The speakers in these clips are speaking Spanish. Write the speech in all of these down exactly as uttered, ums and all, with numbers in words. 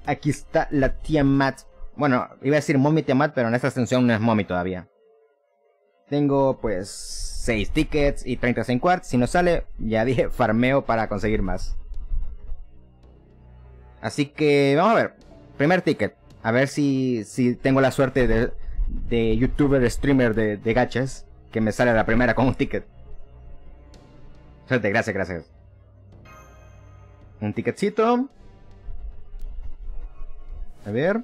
aquí está la Tiamat. Bueno, iba a decir Mommy Tiamat, pero en esta extensión no es Mommy todavía. Tengo pues seis tickets y treinta y seis quartz. Si no sale, ya dije, farmeo para conseguir más. Así que vamos a ver. Primer ticket. A ver si, si tengo la suerte de, de youtuber, streamer de, de gachas, que me sale la primera con un ticket. Suerte, gracias, gracias. Un ticketcito. A ver.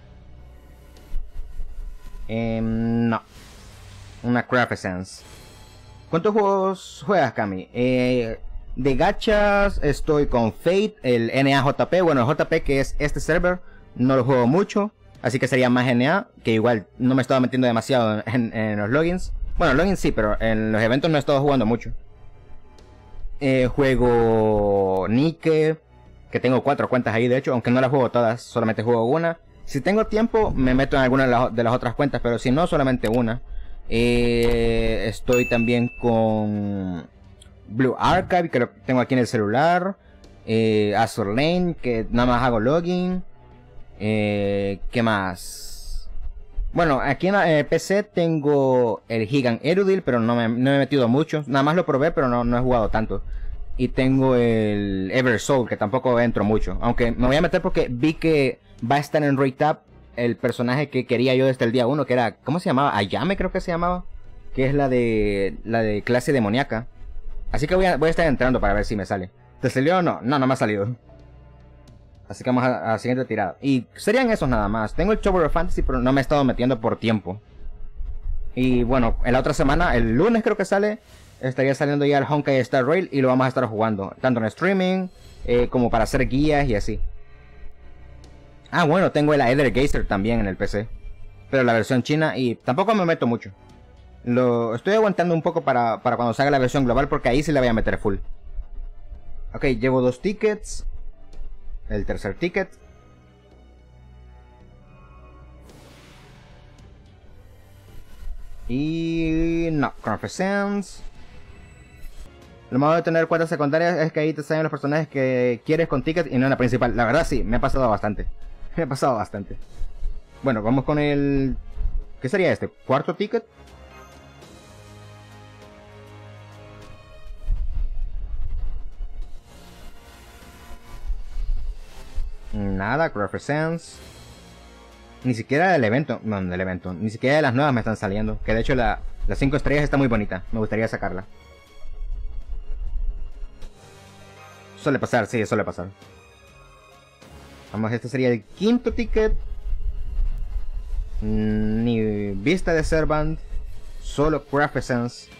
Eh, no. Una Craft Essence. ¿Cuántos juegos juegas, Cami? Eh, de gachas estoy con Fate, el N A J P. Bueno, el J P que es este server, no lo juego mucho. Así que sería más N A, que igual no me estaba metiendo demasiado en, en los logins. Bueno, logins sí, pero en los eventos no he estado jugando mucho. Eh, juego Nike, que tengo cuatro cuentas ahí de hecho, aunque no las juego todas, solamente juego una. Si tengo tiempo me meto en alguna de las, de las otras cuentas, pero si no, solamente una. Eh, estoy también con Blue Archive, que lo tengo aquí en el celular. eh, Azur Lane, que nada más hago login. eh, ¿Qué más? Bueno, aquí en la eh, P C tengo el Gigant Erudil, pero no me, no me he metido mucho. Nada más lo probé, pero no, no he jugado tanto. Y tengo el Eversoul, que tampoco entro mucho. Aunque me voy a meter porque vi que va a estar en Rate Up el personaje que quería yo desde el día uno, que era, ¿cómo se llamaba? Ayame creo que se llamaba. Que es la de la de clase demoníaca. Así que voy a, voy a estar entrando para ver si me sale. ¿Te salió o no? No, no me ha salido. Así que vamos a, a la siguiente tirada. Y serían esos nada más. Tengo el Tower of Fantasy, pero no me he estado metiendo por tiempo. Y bueno, en la otra semana, el lunes creo que sale, estaría saliendo ya el Honkai Star Rail y lo vamos a estar jugando. Tanto en streaming, eh, como para hacer guías y así. Ah, bueno, tengo el Aether Geyser también en el P C. Pero la versión china y tampoco me meto mucho. Lo estoy aguantando un poco para, para cuando salga la versión global, porque ahí sí la voy a meter full. Ok, llevo dos tickets. El tercer ticket. Y no, Craft Essence. Lo malo de tener cuentas secundarias es que ahí te salen los personajes que quieres con ticket y no en la principal. La verdad sí, me ha pasado bastante. Me ha pasado bastante. Bueno, vamos con el... ¿Qué sería este? ¿Cuarto ticket? Nada, Craft Essence. Ni siquiera del evento, no, del evento, ni siquiera de las nuevas me están saliendo. Que de hecho la, las cinco estrellas está muy bonita, me gustaría sacarla. Suele pasar, sí, suele pasar. Vamos, este sería el quinto ticket. Ni vista de Servant, solo Craft Essence.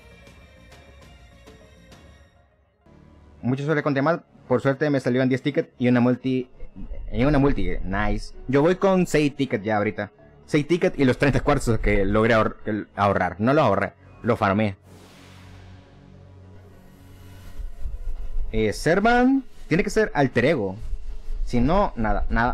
Mucho suele contar. Por suerte me salió en diez tickets y una multi. En una multi, nice. Yo voy con seis tickets ya ahorita. seis tickets y los treinta cuarzos que logré ahor ahorrar. No los ahorré, los farmé. Eh, Servant tiene que ser alter ego. Si no, nada, nada.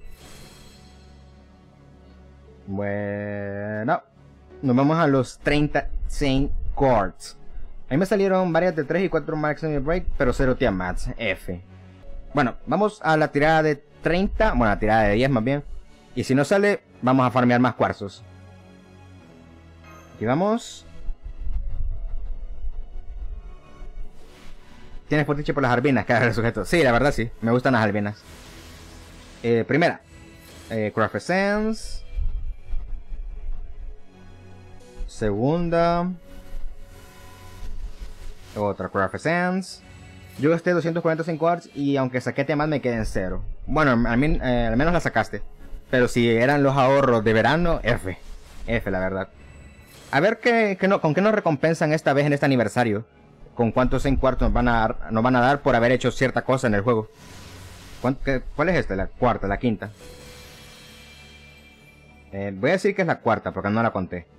Bueno, nos vamos a los treinta Saint Quartz. A mí me salieron varias de tres y cuatro Maximum Break, pero cero Tiamats, F. Bueno, vamos a la tirada de treinta, bueno, la tirada de diez más bien. Y si no sale, vamos a farmear más cuarzos. Aquí vamos. Tienes potiche por las albinas, cada sujeto. Sí, la verdad sí, me gustan las albinas. Eh, primera, eh, Craft Essence. Segunda, otra Craft Essence. Yo gasté doscientos cuarenta y cinco quartz y aunque saqué temas me quedé en cero. Bueno, al, min, eh, al menos la sacaste. Pero si eran los ahorros de verano, F. F, la verdad. A ver qué, qué no, con qué nos recompensan esta vez en este aniversario. Con cuántos en cuartos nos van a dar, nos van a dar por haber hecho cierta cosa en el juego. Qué, ¿Cuál es esta? La cuarta, la quinta. Eh, voy a decir que es la cuarta porque no la conté.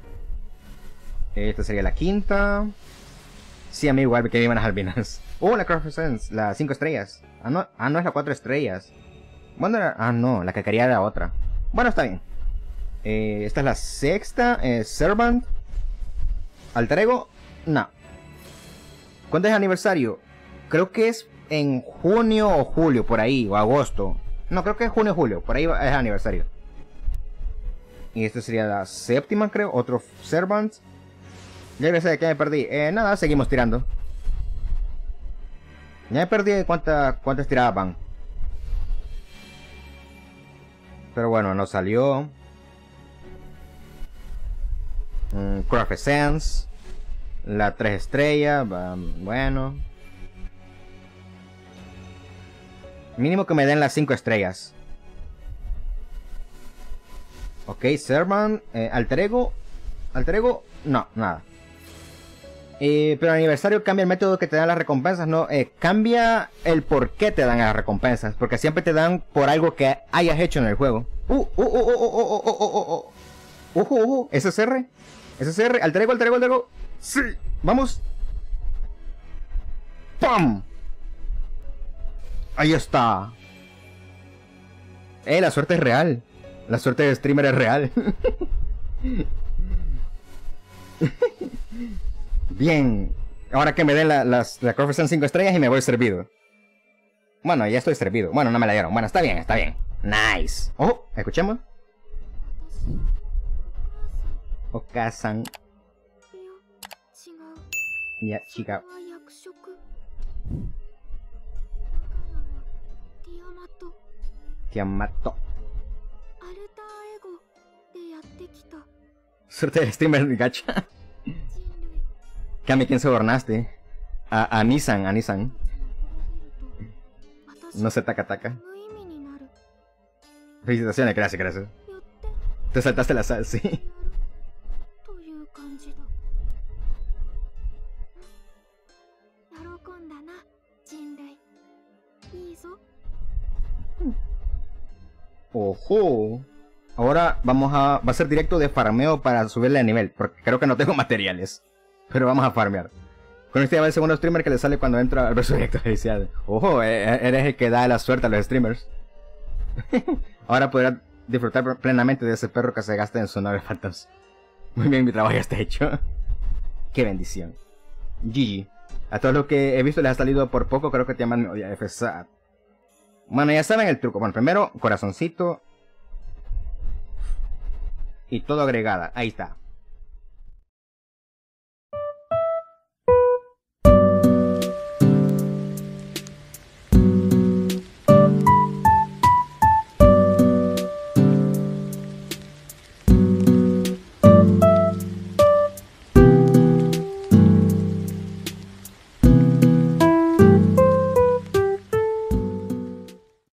Esta sería la quinta. Sí, a mí igual que vivan las albinas. Oh, la Craft Essence, las cinco estrellas. Ah no, ah, no es la cuatro estrellas. Bueno, era, ah, no, la que quería era otra. Bueno, está bien. Eh, esta es la sexta. Eh, Servant. Alter Ego. No. ¿Cuándo es aniversario? Creo que es en junio o julio, por ahí, o agosto. No, creo que es junio, julio. Por ahí es aniversario. Y esto sería la séptima, creo. Otro Servant. Ya regresé, que me perdí. Eh, nada, seguimos tirando. Ya me perdí cuántas cuántas tiradas van. Pero bueno, nos salió. Um, Craft Essence. La tres estrellas. Um, bueno. Mínimo que me den las cinco estrellas. Ok, Servant. Eh, Alter Ego. Alter Ego. No, nada. Eh, pero el aniversario cambia el método que te dan las recompensas, ¿no? Eh, cambia el por qué te dan las recompensas. Porque siempre te dan por algo que hayas hecho en el juego. Uh, uh, uh, uh, uh, uh, uh, uh, uh, uh. Uh, uh, uh. S S R. S S R. Alter Ego, Alter Ego, Alter Ego. Sí. Vamos. ¡Pam! Ahí está. Eh, la suerte es real. La suerte de streamer es real. Bien. Ahora que me den la, las la Craft cinco estrellas y me voy servido. Bueno, ya estoy servido. Bueno, no me la dieron. Bueno, está bien, está bien. Nice. Oh, escuchemos. Okasan. Ya, chica. Tiamato. Suerte del streamer gacha. Kami, ¿quién sobornaste? A, a Nissan, a Nissan. No se taca taca. Felicitaciones, gracias, gracias. Te saltaste la sal, sí. Ojo. Ahora vamos a... Va a ser directo de farmeo para subirle de nivel. Porque creo que no tengo materiales. Pero vamos a farmear. Con este ya va el segundo streamer que le sale cuando entra al verso directo inicial. Ojo, eres el que da la suerte a los streamers. Ahora podrás disfrutar plenamente de ese perro que se gasta en su nave Phantoms. Muy bien, mi trabajo ya está hecho. Qué bendición. G G. A todos los que he visto les ha salido por poco, creo que te llaman F S A T. Bueno, ya saben el truco. Bueno, primero, corazoncito. Y todo agregada. Ahí está.